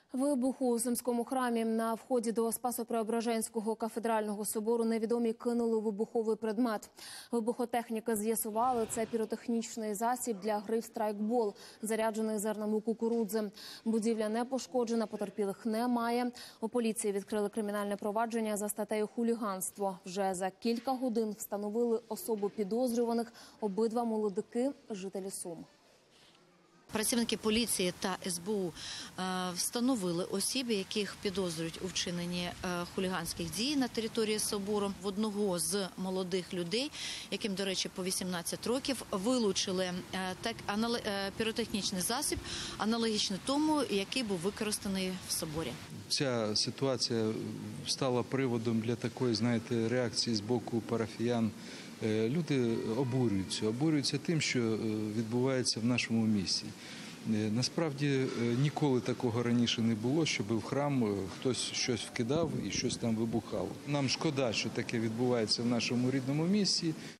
Вибух у Сумському храмі. На вході до Спасо-Преображенського кафедрального собору невідомі кинули вибуховий предмет. Вибухотехніки з'ясували, це піротехнічний засіб для гри в страйкбол, заряджений зернами кукурудзи. Будівля не пошкоджена, потерпілих немає. У поліції відкрили кримінальне провадження за статтею «Хуліганство». Вже за кілька годин встановили особу підозрюваних, обидва молодики – жителі Сум. Працівники поліції та СБУ встановили осіб, яких підозрюють у вчиненні хуліганських дій на території собору. В одного з молодих людей, яким, до речі, по 18 років, вилучили піротехнічний засіб, аналогічний тому, який був використаний в соборі. Ця ситуація стала приводом для такої, реакції з боку парафіян. Люди обурюються тим, що відбувається в нашому місті. Насправді ніколи такого раніше не було, щоб в храм хтось щось вкидав і щось там вибухало. Нам шкода, що таке відбувається в нашому рідному місті.